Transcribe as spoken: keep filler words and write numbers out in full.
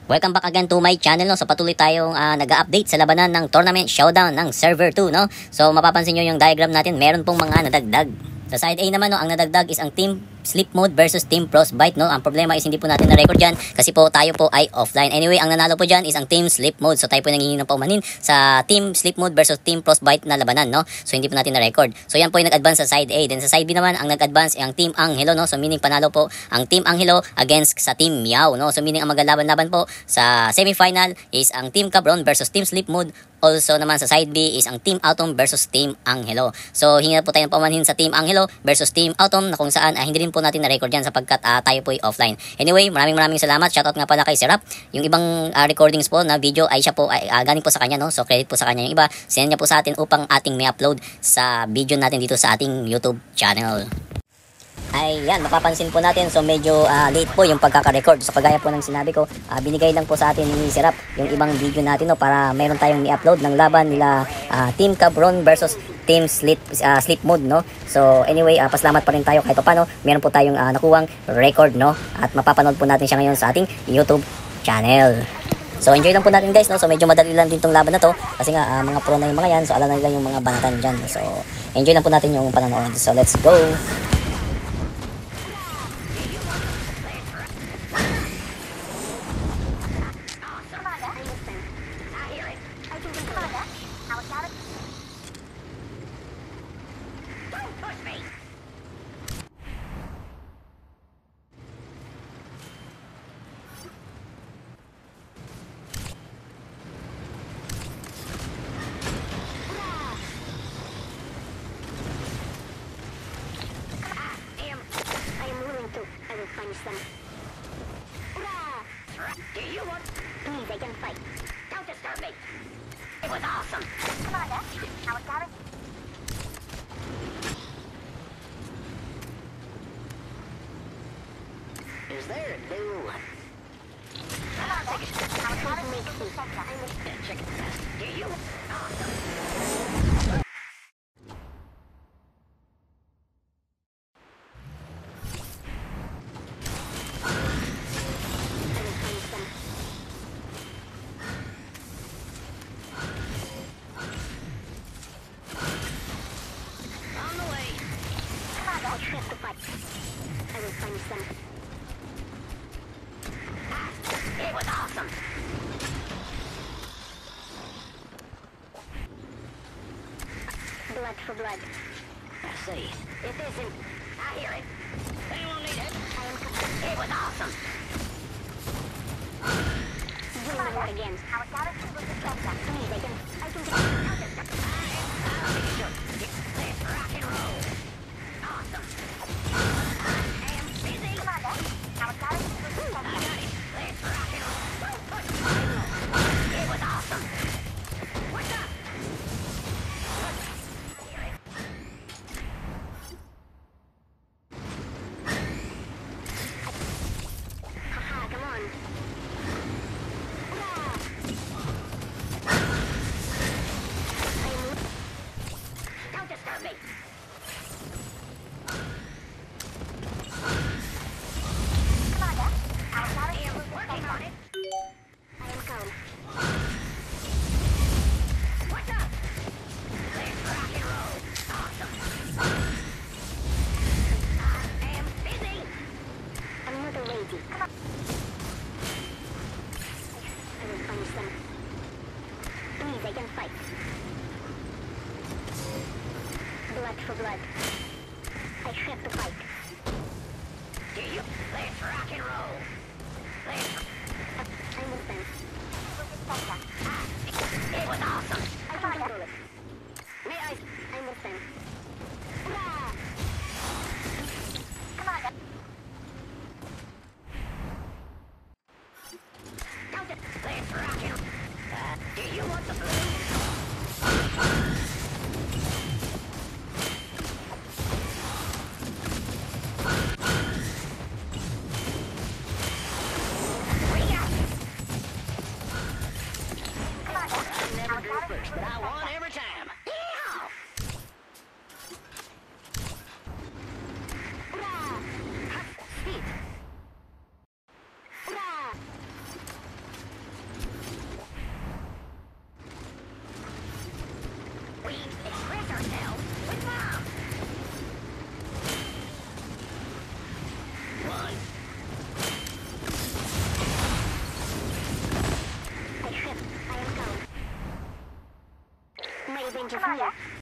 Welcome back again to my channel, no. So patuloy tayong uh, nag-update sa labanan ng Tournament Showdown ng Server two, no. So mapapansin nyo yung diagram natin, meron pong mga nadagdag. Sa side A naman, no, ang nadagdag is ang Team Sleep Mode versus Team Frostbite, no. Ang problema is hindi po natin na-record dyan kasi po tayo po ay offline. Anyway, ang nanalo po dyan is ang Team Sleep Mode. So tayo po nangingi ng paumanhin sa Team Sleep Mode versus Team Frostbite na labanan, no. So hindi po natin na-record. So yan po yung nag-advance sa side A. Then sa side B naman, ang nag-advance ay ang Team Angelo, no. So meaning panalo po ang Team Angelo against sa Team Meow, no. So meaning ang maglalaban-laban po sa semifinal is ang Team Cabron versus Team Sleep Mode. Also naman sa side B is ang Team Atom versus Team Angelo. So hingi po tayo ng paumanhin sa Team Angelo versus Team Atom na kung saan ah, hindi rin po natin na-record yan sapagkat ah, tayo po ay offline. Anyway, maraming maraming salamat. Shoutout nga pala kay Serap. Yung ibang ah, recordings po na video ay siya po ay ah, galing po sa kanya, no. So credit po sa kanya yung iba. Send niya po sa atin upang ating may upload sa video natin dito sa ating YouTube channel. Ay yan, mapapansin po natin, so medyo uh, late po yung pagkaka-record. So kagaya po ng sinabi ko, uh, binigay lang po sa atin ni Serap yung ibang video natin, no, para mayroon tayong i-upload ng laban nila uh, Team Cabron versus Team Sleep, uh, Sleep Mode, no. So anyway, uh, pasalamat pa rin tayo kahit pa paano meron po tayong uh, nakuwang record, no, at mapapanood po natin siya ngayon sa ating YouTube channel. So enjoy lang po natin, guys, no. So medyo madali lang din tong laban na to kasi nga uh, mga pro na yung mga yan, so alam na nila yung mga banatan dyan. So enjoy lang po natin yung panonood. So let's go. Them. Hurrah! Do you want? Please, I can fight. Don't disturb me. It was awesome. Commander, our garrison. Is there a new one? Commander, our garrison makes me. I missed the chicken test. Do you? Awesome. I will find some. It was awesome. Blood for blood. I see. It isn't. I hear it. They won't need it. I am. It was awesome. You will work again. Our galaxy will be better. Please, I can. I can get. I'll make sure. Let's rock and roll. Awesome. I can fight. Blood for blood. I have to fight. Do you? Let's rock and roll. Let's... Uh, I understand. It was awesome. I can control it. May I? I understand. Hurrah! Come on. Count it. Let's rock and roll. Uh, do you want the blue? cartel with bombs. One. I tripped. I am gone. My revenge is near.